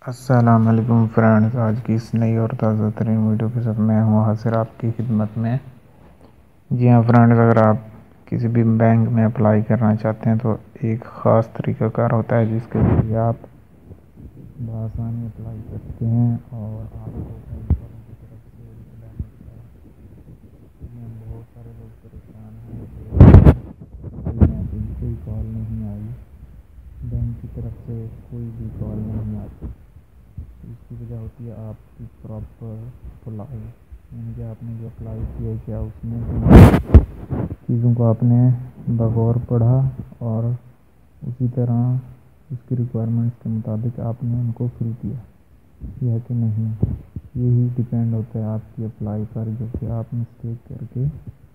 अस्सलाम वालेकुम फ्रेंड्स, आज की इस नई और ताज़ा तरीन वीडियो के साथ मैं हूँ हासिर आपकी खिदमत में। जी हाँ फ्रेंड्स, अगर आप किसी भी बैंक में अप्लाई करना चाहते हैं तो एक ख़ास तरीक़ाकार होता है जिसके ज़रिए आप बआसानी अप्लाई करते हैं और आपको बैंक वालों की तरफ से रिप्लाई मिलता है। जी हाँ, बहुत सारे लोग परेशान हैं कि कोई मैसेज, कोई कॉल नहीं आई, बैंक की तरफ से कोई भी कॉल नहीं आती। इसकी वजह होती है आपकी प्रॉपर अप्लाई, यानी कि आपने जो अप्लाई किया क्या उसमें चीज़ों को आपने बगौर पढ़ा और उसी तरह उसकी रिक्वायरमेंट्स के मुताबिक आपने उनको फिल किया या कि नहीं। यही डिपेंड होता है आपकी अप्लाई पर, जो कि आप मिस्टेक करके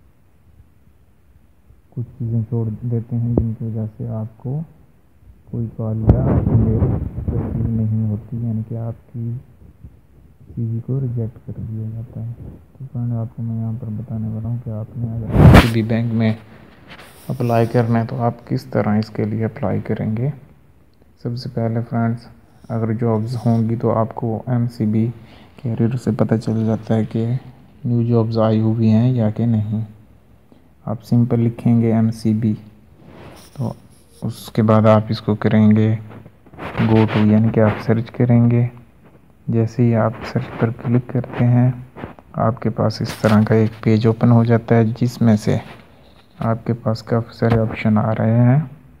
कुछ चीज़ें छोड़ देते हैं जिनकी वजह से आपको कोई कॉल या मेल रिसीव नहीं होती, यानी कि आपकी सीवी को रिजेक्ट कर दिया जाता है। तो फ्रेंड, आपको मैं यहाँ पर बताने वाला हूँ कि आपने अगर किसी भी बैंक में अप्लाई करना है तो आप किस तरह इसके लिए अप्लाई करेंगे। सबसे पहले फ्रेंड्स, अगर जॉब्स होंगी तो आपको एमसीबी कैरियर से पता चल जाता है कि न्यू जॉब्स आई हुई हैं या कि नहीं। आप सिंपल लिखेंगे एमसीबी, तो उसके बाद आप इसको करेंगे गो टू, यानी कि आप सर्च करेंगे। जैसे ही आप सर्च पर क्लिक करते हैं आपके पास इस तरह का एक पेज ओपन हो जाता है जिसमें से आपके पास काफ़ी सारे ऑप्शन आ रहे हैं,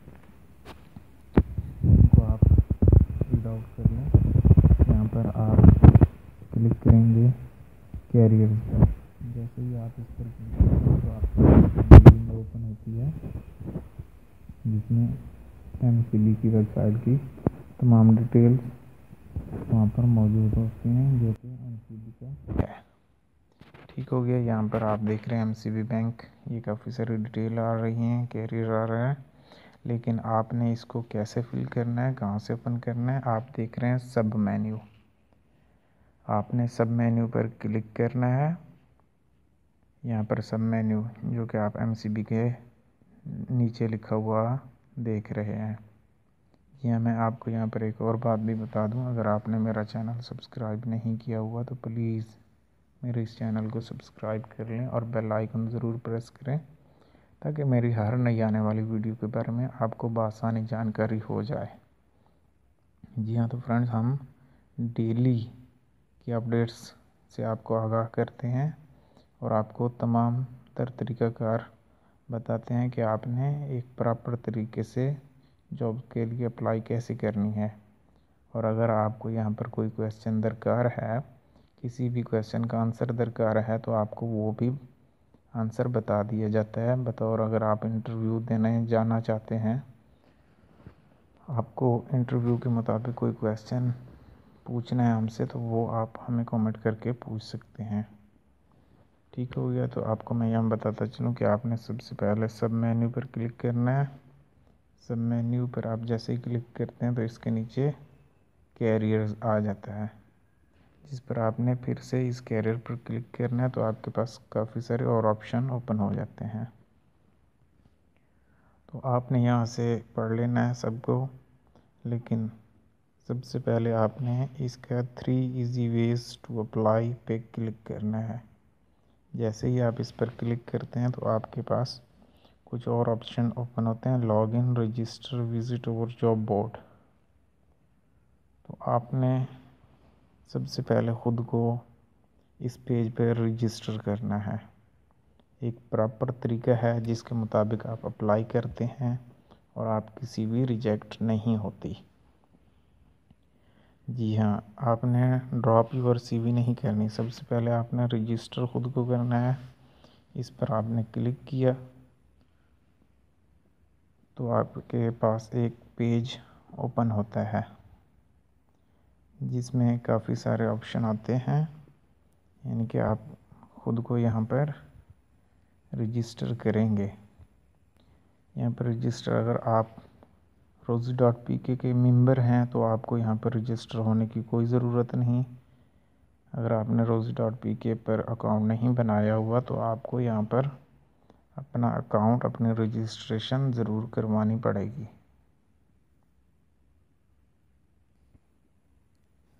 इनको आप रीड आउट कर लें। यहाँ पर आप क्लिक करेंगे कैरियर पर। जैसे ही आप इस पर क्लिक करेंगे तो आपको विंडो ओपन होती है जिसमें एमसीबी की वेबसाइट की तमाम डिटेल्स वहाँ पर मौजूद होती हैं, जो कि एमसीबी का है। ठीक हो गया। यहाँ पर आप देख रहे हैं एमसीबी बैंक, ये काफ़ी सारी डिटेल आ रही हैं, कैरियर आ रहा है। लेकिन आपने इसको कैसे फिल करना है, कहाँ से ओपन करना है, आप देख रहे हैं सब मेन्यू। आपने सब मेन्यू पर क्लिक करना है। यहाँ पर सब मेन्यू जो कि आप एमसीबी के नीचे लिखा हुआ देख रहे हैं। यहाँ मैं आपको यहाँ पर एक और बात भी बता दूँ, अगर आपने मेरा चैनल सब्सक्राइब नहीं किया हुआ तो प्लीज़ मेरे इस चैनल को सब्सक्राइब कर लें और बेल आइकन ज़रूर प्रेस करें ताकि मेरी हर नई आने वाली वीडियो के बारे में आपको बआसानी जानकारी हो जाए। जी हाँ, तो फ्रेंड्स, हम डेली की अपडेट्स से आपको आगाह करते हैं और आपको तमाम तरीक़ाकार बताते हैं कि आपने एक प्रॉपर तरीके से जॉब के लिए अप्लाई कैसे करनी है। और अगर आपको यहाँ पर कोई क्वेश्चन दरकार है, किसी भी क्वेश्चन का आंसर दरकार है, तो आपको वो भी आंसर बता दिया जाता है। बतौर अगर आप इंटरव्यू देने जाना चाहते हैं, आपको इंटरव्यू के मुताबिक कोई क्वेश्चन पूछना है हमसे, तो वो आप हमें कमेंट करके पूछ सकते हैं। ठीक हो गया। तो आपको मैं यहाँ बताता चलूँ कि आपने सबसे पहले सब मेन्यू पर क्लिक करना है। सब मेन्यू पर आप जैसे ही क्लिक करते हैं तो इसके नीचे कैरियर आ जाता है, जिस पर आपने फिर से इस कैरियर पर क्लिक करना है। तो आपके पास काफ़ी सारे और ऑप्शन ओपन हो जाते हैं, तो आपने यहाँ से पढ़ लेना है सबको। लेकिन सबसे पहले आपने इसका 3 इजी वेज टू अप्लाई पे क्लिक करना है। जैसे ही आप इस पर क्लिक करते हैं तो आपके पास कुछ और ऑप्शन ओपन होते हैं, लॉग इन, रजिस्टर, विजिट और जॉब बोर्ड। तो आपने सबसे पहले ख़ुद को इस पेज पर रजिस्टर करना है। एक प्रॉपर तरीका है जिसके मुताबिक आप अप्लाई करते हैं और आपकी सीवी रिजेक्ट नहीं होती। जी हाँ, आपने ड्रॉप योर सीवी नहीं करनी। सबसे पहले आपने रजिस्टर ख़ुद को करना है। इस पर आपने क्लिक किया तो आपके पास एक पेज ओपन होता है जिसमें काफ़ी सारे ऑप्शन आते हैं, यानी कि आप ख़ुद को यहाँ पर रजिस्टर करेंगे। यहाँ पर रजिस्टर, अगर आप rosie.pk के मेंबर हैं तो आपको यहाँ पर रजिस्टर होने की कोई ज़रूरत नहीं। अगर आपने rosie.pk पर अकाउंट नहीं बनाया हुआ तो आपको यहाँ पर अपना अकाउंट, अपनी रजिस्ट्रेशन ज़रूर करवानी पड़ेगी।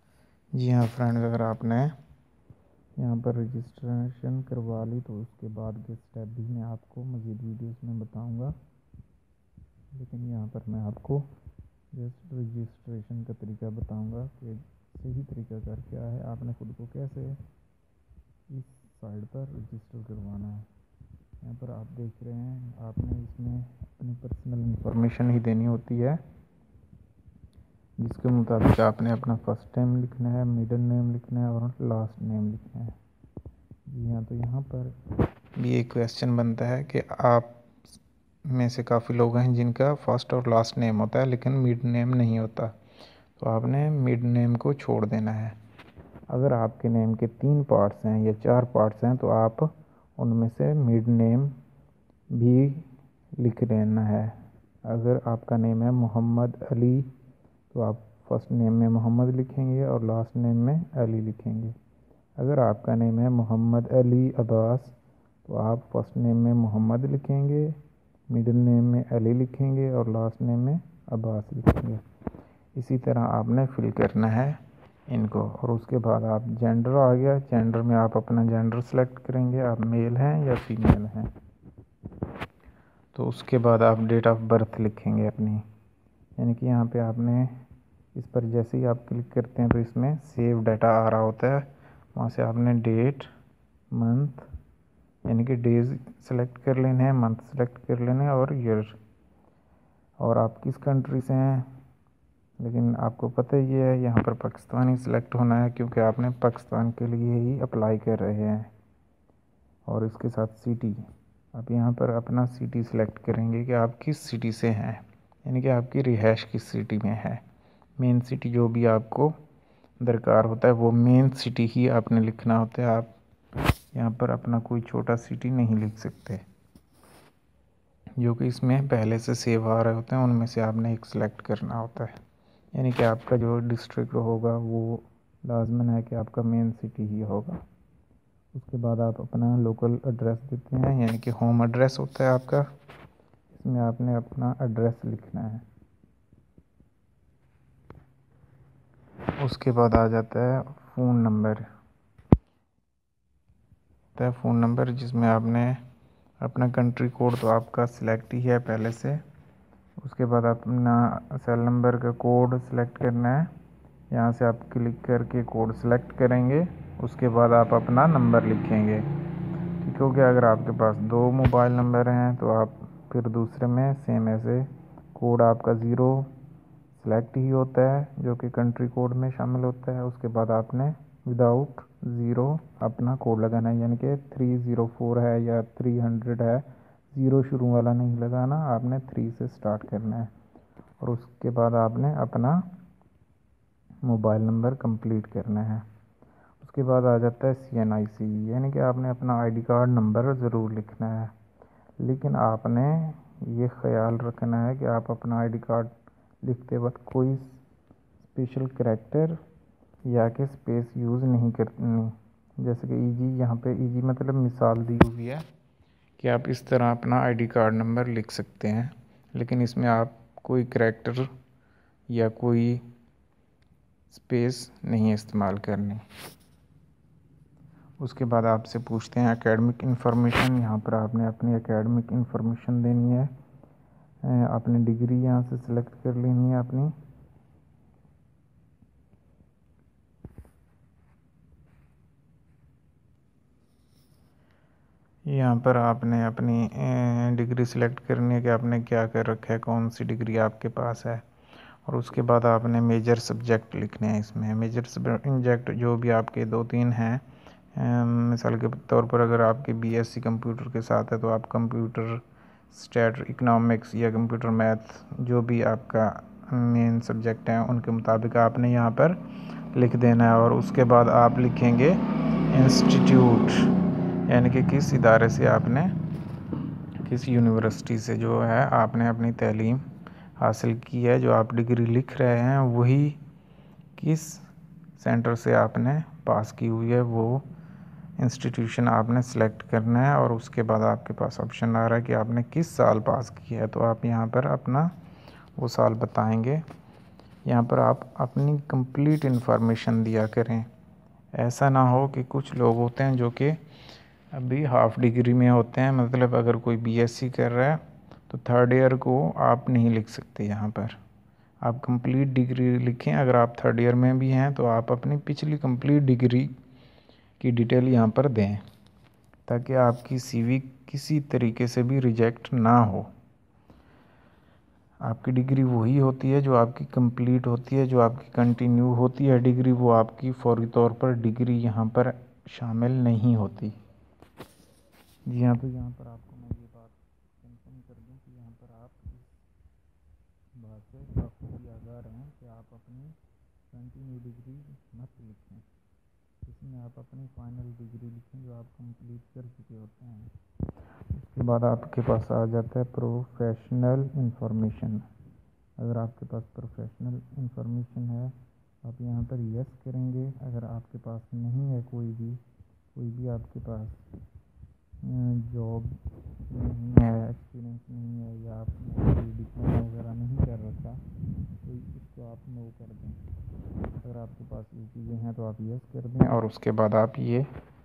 जी हाँ फ्रेंड्स, अगर आपने यहाँ पर रजिस्ट्रेशन करवा ली तो उसके बाद के स्टेप भी मैं आपको मज़ीद वीडियोस में बताऊँगा, लेकिन यहाँ पर मैं आपको जस्ट रजिस्ट्रेशन का तरीका बताऊँगा कि सही तरीका कर क्या है, आपने खुद को कैसे इस साइट पर रजिस्टर करवाना है। यहाँ पर आप देख रहे हैं, आपने इसमें अपनी पर्सनल इंफॉर्मेशन ही देनी होती है, जिसके मुताबिक आपने अपना फर्स्ट नेम लिखना है, मिडिल नेम लिखना है और लास्ट नेम लिखना है। जी हाँ, तो यहाँ पर भी एक क्वेश्चन बनता है कि आप में से काफ़ी लोग हैं जिनका फर्स्ट और लास्ट नेम होता है लेकिन मिड नेम नहीं होता, तो आपने मिड नेम को छोड़ देना है। अगर आपके नेम के 3 पार्ट्स हैं या 4 पार्ट्स हैं तो आप उनमें से मिड नेम भी लिख लेना है। अगर आपका नेम है मोहम्मद अली तो आप फर्स्ट नेम में मोहम्मद लिखेंगे और लास्ट नेम में अली लिखेंगे। अगर आपका नेम है मोहम्मद अली अब्बास तो आप फर्स्ट नेम में मोहम्मद लिखेंगे, मिडिल नेम में अली लिखेंगे और लास्ट नेम में अब्बास लिखेंगे। इसी तरह आपने फिल करना है इनको। और उसके बाद आप जेंडर आ गया, जेंडर में आप अपना जेंडर सेलेक्ट करेंगे, आप मेल हैं या फीमेल हैं। तो उसके बाद आप डेट ऑफ बर्थ लिखेंगे अपनी, यानी कि यहाँ पे आपने इस पर जैसे ही आप क्लिक करते हैं तो इसमें सेव डाटा आ रहा होता है, वहाँ से आपने डेट, मंथ यानी कि डेज सेलेक्ट कर लेने हैं, मंथ सेलेक्ट कर लेने हैं और ईयर, और आप किस कंट्री से हैं। लेकिन आपको पता ही है यहाँ पर पाकिस्तान ही सिलेक्ट होना है क्योंकि आपने पाकिस्तान के लिए ही अप्लाई कर रहे हैं। और इसके साथ सिटी, आप यहाँ पर अपना सिटी सिलेक्ट करेंगे कि आप किस सिटी से हैं, यानी कि आपकी रिहाइश किस सिटी में है। मेन सिटी जो भी आपको दरकार होता है वो मेन सिटी ही आपने लिखना होता है। आप यहाँ पर अपना कोई छोटा सिटी नहीं लिख सकते, जो कि इसमें पहले से सेव आ रहे होते हैं उनमें से आपने एक सिलेक्ट करना होता है। यानी कि आपका जो डिस्ट्रिक्ट होगा वो लाजमन है कि आपका मेन सिटी ही होगा। उसके बाद आप अपना लोकल एड्रेस देते हैं, यानी कि होम एड्रेस होता है आपका, इसमें आपने अपना एड्रेस लिखना है। उसके बाद आ जाता है फ़ोन नंबर, फ़ोन नंबर जिसमें आपने अपना कंट्री कोड तो आपका सिलेक्ट ही है पहले से। उसके बाद अपना सेल नंबर का कोड सिलेक्ट करना है, यहाँ से आप क्लिक करके कोड सिलेक्ट करेंगे। उसके बाद आप अपना नंबर लिखेंगे, क्योंकि अगर आपके पास 2 मोबाइल नंबर हैं तो आप फिर दूसरे में सेम ऐसे कोड आपका 0 सिलेक्ट ही होता है जो कि कंट्री कोड में शामिल होता है। उसके बाद आपने विदाउट 0 अपना कोड लगाना है, यानी कि 304 है या 300 है, 0 शुरू वाला नहीं लगाना, आपने 3 से स्टार्ट करना है। और उसके बाद आपने अपना मोबाइल नंबर कंप्लीट करना है। उसके बाद आ जाता है CNIC, यानी कि आपने अपना ID कार्ड नंबर ज़रूर लिखना है, लेकिन आपने ये ख्याल रखना है कि आप अपना ID कार्ड लिखते वक्त कोई स्पेशल करैक्टर या कि स्पेस यूज़ नहीं करनी। जैसे कि EG, यहाँ पे EG मतलब मिसाल दी हुई है कि आप इस तरह अपना ID कार्ड नंबर लिख सकते हैं, लेकिन इसमें आप कोई करैक्टर या कोई स्पेस नहीं इस्तेमाल करनी। उसके बाद आपसे पूछते हैं एकेडमिक इन्फॉर्मेशन, यहाँ पर आपने अपनी एकेडमिक इन्फॉर्मेशन देनी है। आपने डिग्री यहाँ से सिलेक्ट कर लेनी है अपनी। यहाँ पर आपने अपनी डिग्री सिलेक्ट करनी है कि आपने क्या कर रखा है, कौन सी डिग्री आपके पास है। और उसके बाद आपने मेजर सब्जेक्ट लिखने हैं। इसमें मेजर सब्जेक्ट जो भी आपके 2-3 हैं, मिसाल के तौर पर अगर आपके BSc कंप्यूटर के साथ है तो आप कंप्यूटर, स्टैट, इकोनॉमिक्स या कंप्यूटर मैथ जो भी आपका मेन सब्जेक्ट हैं उनके मुताबिक आपने यहाँ पर लिख देना है। और उसके बाद आप लिखेंगे इंस्टीट्यूट, यानी कि किस इदारे से आपने, किस यूनिवर्सिटी से जो है आपने अपनी तालीम हासिल की है, जो आप डिग्री लिख रहे हैं वही किस सेंटर से आपने पास की हुई है वो इंस्टीट्यूशन आपने सेलेक्ट करना है। और उसके बाद आपके पास ऑप्शन आ रहा है कि आपने किस साल पास किया है, तो आप यहाँ पर अपना वो साल बताएंगे यहाँ पर आप अपनी कंप्लीट इन्फॉर्मेशन दिया करें। ऐसा ना हो कि कुछ लोग होते हैं जो कि अभी हाफ डिग्री में होते हैं, मतलब अगर कोई बीएससी कर रहा है तो थर्ड ईयर को आप नहीं लिख सकते। यहाँ पर आप कंप्लीट डिग्री लिखें। अगर आप थर्ड ईयर में भी हैं तो आप अपनी पिछली कंप्लीट डिग्री की डिटेल यहाँ पर दें, ताकि आपकी सीवी किसी तरीके से भी रिजेक्ट ना हो। आपकी डिग्री वही होती है जो आपकी कंप्लीट होती है, जो आपकी कंटिन्यू होती है डिग्री, वो आपकी फौरी तौर पर डिग्री यहाँ पर शामिल नहीं होती। जी हाँ, तो यहाँ पर आपको मैं ये बात कंफर्म कर दूँ कि यहाँ पर आप इस बात से बखूबी आगाह रहें कि आप अपनी कंटिन्यू डिग्री मत लिखें। इसमें आप अपनी फाइनल डिग्री लिखें जो आप कंप्लीट कर चुके होते हैं। उसके बाद आपके पास आ जाता है प्रोफेशनल इंफॉर्मेशन। अगर आपके पास प्रोफेशनल इंफॉर्मेशन है आप यहाँ पर यस करेंगे। अगर आपके पास नहीं है कोई भी आपके पास जॉब नहीं है, एक्सपीरियंस नहीं है, या आपने कोई डिप्लोमा वगैरह नहीं कर रखा, तो इसको आप नो कर दें। अगर आपके पास ये चीज़ें हैं तो आप यस कर दें और उसके बाद आप ये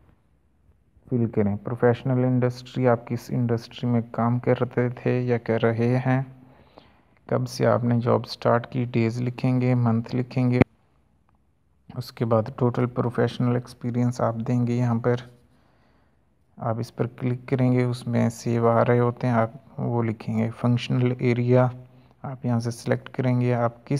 फिल करें। प्रोफेशनल इंडस्ट्री, आप किस इंडस्ट्री में काम कर रहे थे या कर रहे हैं, कब से आपने जॉब स्टार्ट की, डेज़ लिखेंगे, मंथ लिखेंगे। उसके बाद टोटल प्रोफेशनल एक्सपीरियंस आप देंगे। यहाँ पर आप इस पर क्लिक करेंगे, उसमें सेव आ रहे होते हैं, आप वो लिखेंगे। फंक्शनल एरिया आप यहाँ से सिलेक्ट करेंगे, आप किस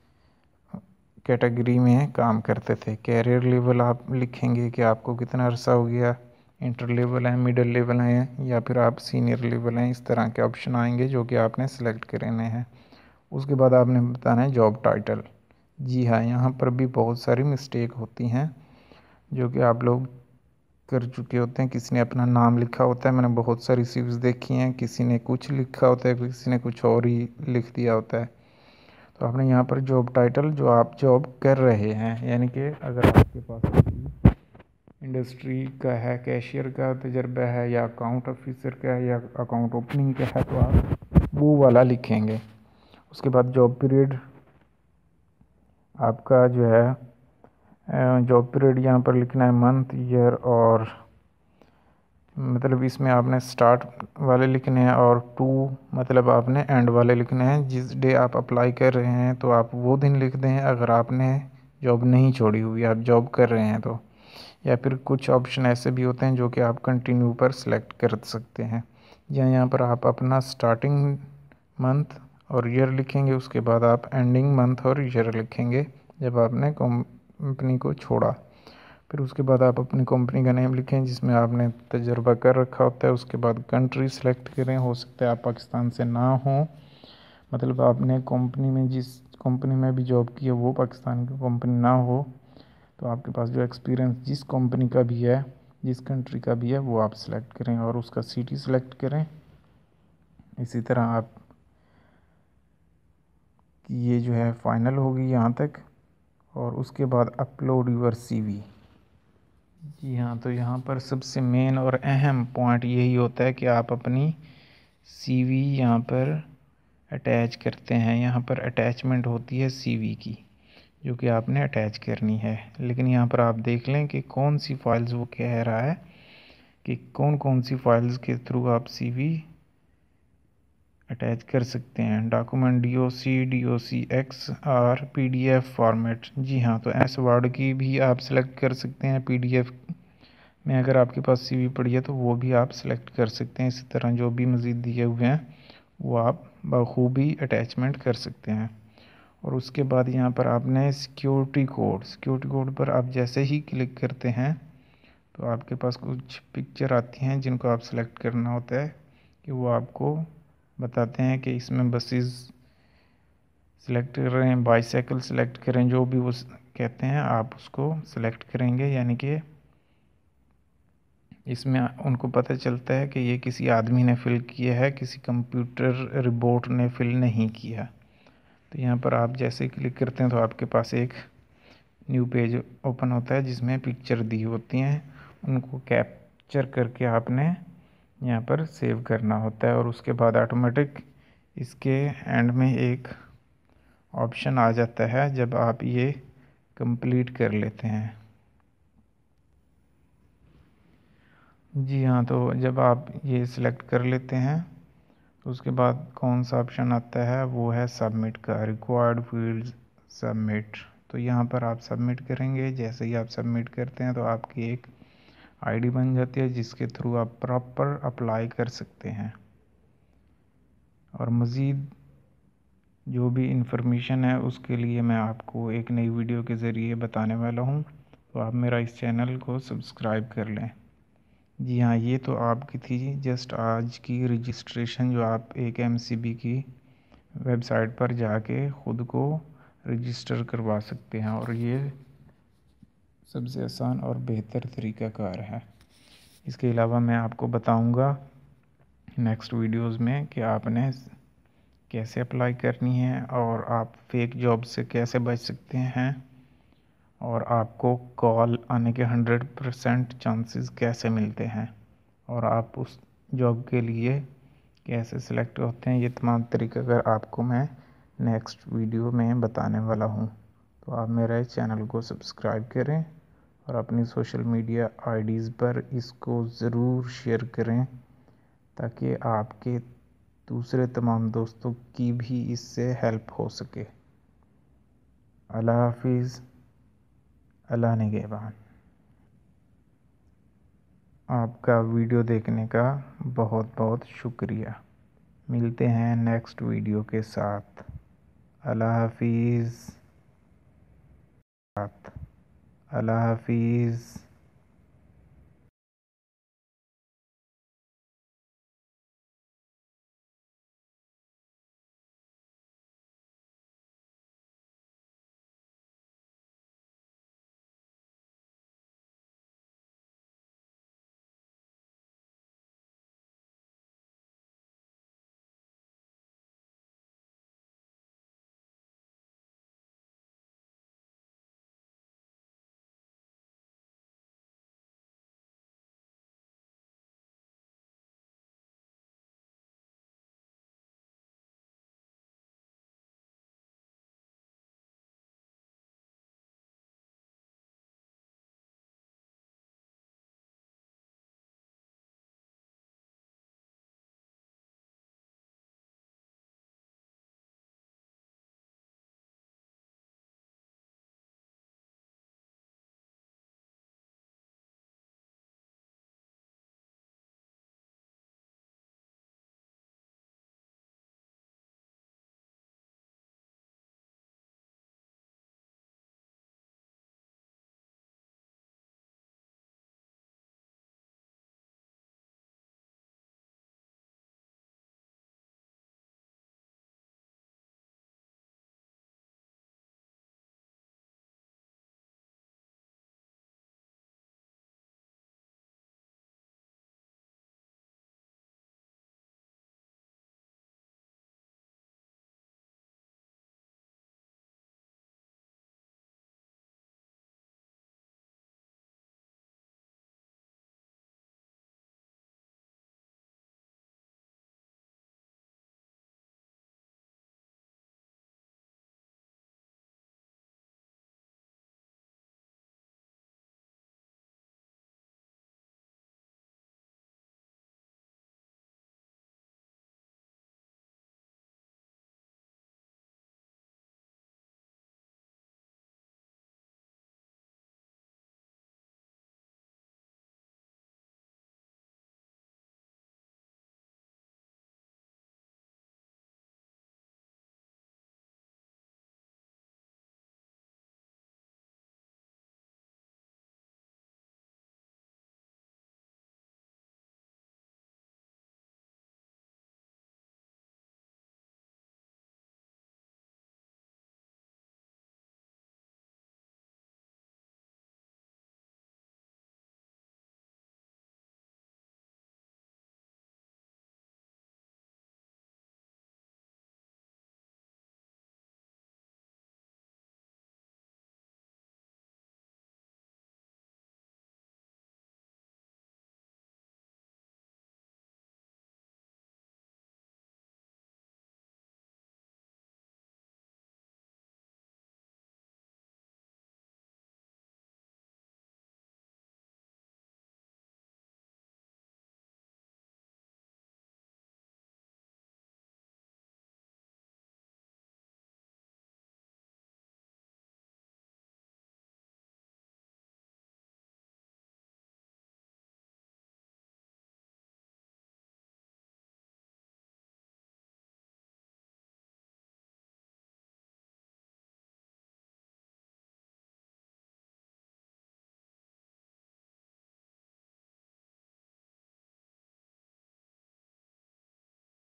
कैटेगरी में काम करते थे। कैरियर लेवल आप लिखेंगे कि आपको कितना अरसा हो गया, इंटर लेवल है, मिडिल लेवल है, या फिर आप सीनियर लेवल हैं। इस तरह के ऑप्शन आएंगे जो कि आपने सेलेक्ट करने हैं। उसके बाद आपने बताना है जॉब टाइटल। जी हाँ, यहाँ पर भी बहुत सारी मिस्टेक होती हैं जो कि आप लोग कर चुके होते हैं। किसी ने अपना नाम लिखा होता है, मैंने बहुत सारी सीवीज़ देखी हैं, किसी ने कुछ लिखा होता है, किसी ने कुछ और ही लिख दिया होता है। तो आपने यहाँ पर जॉब टाइटल जो आप जॉब कर रहे हैं, यानी कि अगर आपके पास किसी इंडस्ट्री का है, कैशियर का तजर्बा है, या अकाउंट ऑफिसर का है, या अकाउंट ओपनिंग का है, तो आप वो वाला लिखेंगे। उसके बाद जॉब पीरियड आपका जो है, जॉब पीरियड यहाँ पर लिखना है मंथ, ईयर, और मतलब इसमें आपने स्टार्ट वाले लिखने हैं, और टू मतलब आपने एंड वाले लिखने हैं। जिस डे आप अप्लाई कर रहे हैं तो आप वो दिन लिख दें, अगर आपने जॉब नहीं छोड़ी हुई, आप जॉब कर रहे हैं तो। या फिर कुछ ऑप्शन ऐसे भी होते हैं जो कि आप कंटिन्यू पर सिलेक्ट कर सकते हैं। या यहाँ पर आप अपना स्टार्टिंग मंथ और ईयर लिखेंगे, उसके बाद आप एंडिंग मंथ और ईयर लिखेंगे जब आपने कंपनी को छोड़ा। फिर उसके बाद आप अपनी कंपनी का नेम लिखें जिसमें आपने तजर्बा कर रखा होता है। उसके बाद कंट्री सेलेक्ट करें, हो सकता है आप पाकिस्तान से ना हो, मतलब आपने कंपनी में जिस कंपनी में भी जॉब की है वो पाकिस्तान की कंपनी ना हो, तो आपके पास जो एक्सपीरियंस जिस कंपनी का भी है, जिस कंट्री का भी है, वो आप सेलेक्ट करें और उसका सिटी सेलेक्ट करें। इसी तरह आप की ये जो है फाइनल होगी यहाँ तक। और उसके बाद अपलोड यूर सीवी। जी हाँ, तो यहाँ पर सबसे मेन और अहम पॉइंट यही होता है कि आप अपनी सीवी यहाँ पर अटैच करते हैं। यहाँ पर अटैचमेंट होती है सीवी की, जो कि आपने अटैच करनी है। लेकिन यहाँ पर आप देख लें कि कौन सी फाइल्स वो कह रहा है कि कौन कौन सी फाइल्स के थ्रू आप सीवी अटैच कर सकते हैं। डॉक्यूमेंट डीओसी XR PDF फॉर्मेट। जी हाँ, तो एस वर्ड की भी आप सेलेक्ट कर सकते हैं। PDF में अगर आपके पास सीवी पड़ी है तो वो भी आप सेलेक्ट कर सकते हैं। इसी तरह जो भी मज़ीद दिए हुए हैं वो आप बखूबी अटैचमेंट कर सकते हैं। और उसके बाद यहाँ पर आपने सिक्योरिटी कोड पर आप जैसे ही क्लिक करते हैं तो आपके पास कुछ पिक्चर आती हैं जिनको आप सेलेक्ट करना होता है, कि वो आपको बताते हैं कि इसमें बसेस सेलेक्ट कर रहे हैं, बाईसाइकिल सेलेक्ट करें, जो भी वो कहते हैं आप उसको सेलेक्ट करेंगे। यानी कि इसमें उनको पता चलता है कि ये किसी आदमी ने फिल किया है, किसी कंप्यूटर रोबोट ने फिल नहीं किया। तो यहाँ पर आप जैसे क्लिक करते हैं तो आपके पास एक न्यू पेज ओपन होता है जिसमें पिक्चर दी होती हैं, उनको कैप्चर करके आपने यहाँ पर सेव करना होता है। और उसके बाद ऑटोमेटिक इसके एंड में एक ऑप्शन आ जाता है जब आप ये कंप्लीट कर लेते हैं। जी हाँ, तो जब आप ये सिलेक्ट कर लेते हैं तो उसके बाद कौन सा ऑप्शन आता है, वो है सबमिट का, रिक्वायर्ड फील्ड्स सबमिट। तो यहाँ पर आप सबमिट करेंगे। जैसे ही आप सबमिट करते हैं तो आपकी एक आईडी बन जाती है जिसके थ्रू आप प्रॉपर अप्लाई कर सकते हैं। और मज़ीद जो भी इंफॉर्मेशन है उसके लिए मैं आपको एक नई वीडियो के ज़रिए बताने वाला हूँ, तो आप मेरा इस चैनल को सब्सक्राइब कर लें। जी हाँ, ये तो आपकी थी जस्ट आज की रजिस्ट्रेशन, जो आप एक एमसीबी की वेबसाइट पर जाके ख़ुद को रजिस्टर करवा सकते हैं, और ये सबसे आसान और बेहतर तरीक़ाकार है। इसके अलावा मैं आपको बताऊंगा नेक्स्ट वीडियोस में कि आपने कैसे अप्लाई करनी है और आप फेक जॉब से कैसे बच सकते हैं, और आपको कॉल आने के 100% चांसेस कैसे मिलते हैं, और आप उस जॉब के लिए कैसे सिलेक्ट होते हैं। ये तमाम तरीक़े अगर आपको मैं नेक्स्ट वीडियो में बताने वाला हूँ। तो आप मेरे चैनल को सब्सक्राइब करें और अपनी सोशल मीडिया आईडीज़ पर इसको ज़रूर शेयर करें, ताकि आपके दूसरे तमाम दोस्तों की भी इससे हेल्प हो सके। अल्लाह हाफिज़, अल्लाह निगहबान। आपका वीडियो देखने का बहुत बहुत शुक्रिया। मिलते हैं नेक्स्ट वीडियो के साथ। अल्लाह हाफिज़। अल्लाह हाफिज़।